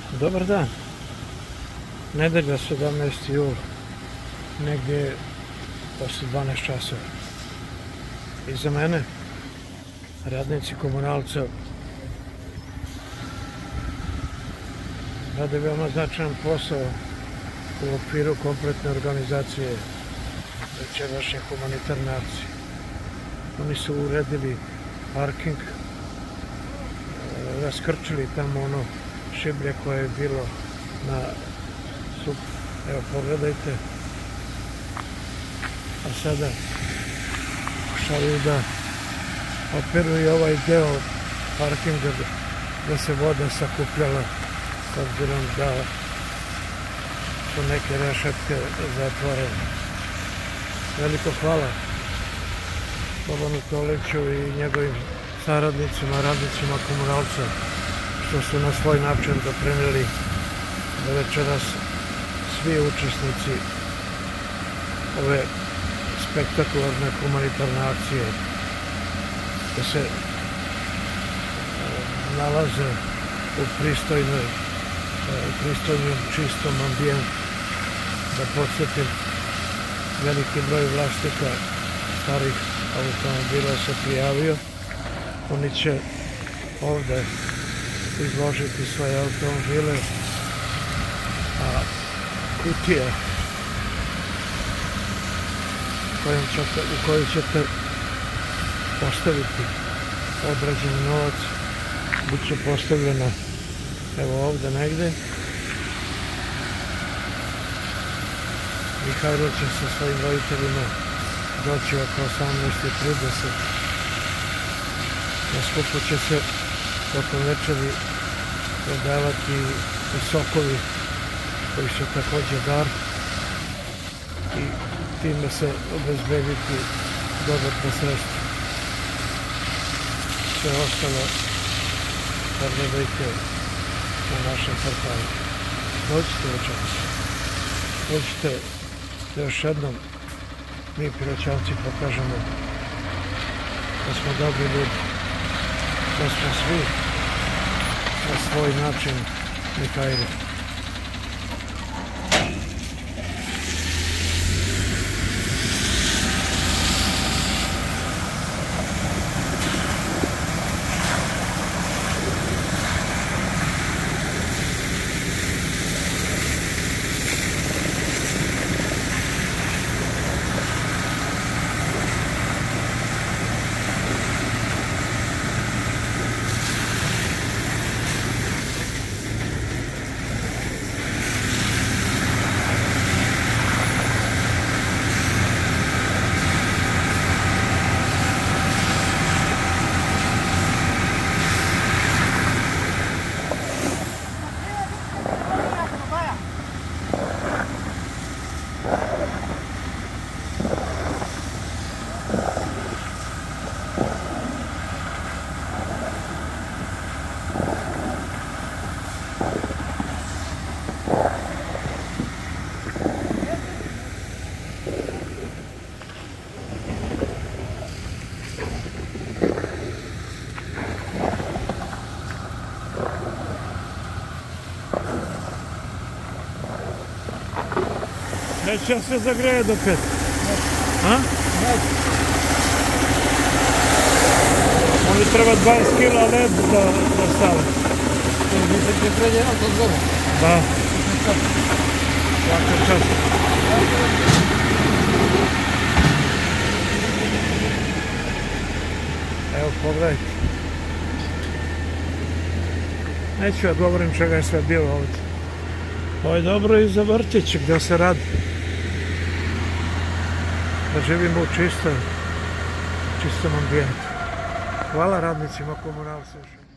Dobar dan. Nedelja 17. jul, negdje posle 12 časova. Iza mene radnici komunalca rade veoma značajan posao u okviru kompletne organizacije večerašnje humanitarne akcije. Oni su uredili parking, raskrčili tamo ono šiblje koje je bilo na sup. Evo, pogledajte. A sada pokušavaju da operuju ovaj deo parkinga da se voda sakupljala, s obzirom da su neke rešetke zatvorene. Veliko hvala Bobanu Toliću i njegovim saradnicima, radnicima komunalca, što su na svoj način doprineli da večeras svi učesnici ove spektakularne humanitarne akcije da se nalaze u pristojnom, čistom ambijentu. Da podsjetim, veliki broj vlasnika starih automobila se prijavio. Oni će ovde izložiti svoje automobile, a kutija u kojoj ćete postaviti određeni novac bit će postavljena evo ovde negde. Mihajlo će sa svojim roditeljima doći oko 18:30. Na skupu će se tokom večeri prodavati i sokovi koji su takođe dar i time se obezbediti dodatna sredstva. Sve ostalo pogledajte na našem portalu. Dođite večeras. Dođite da još jednom mi Piroćanci pokažemo da smo dobri ljudi, da smo svi na svoj način Mihajlo. Neće se zagreje do 5. A? Oni treba 20 kila led da stave. Vi se predje autozgore? Da. Svaka čast. Evo, pogledajte. Neću ja govorim čega je sve bilo ovdje. Ovo je dobro i za vrtić gdje se radi. Da živimo u čistom ambijentu. Hvala radnicima komunalca.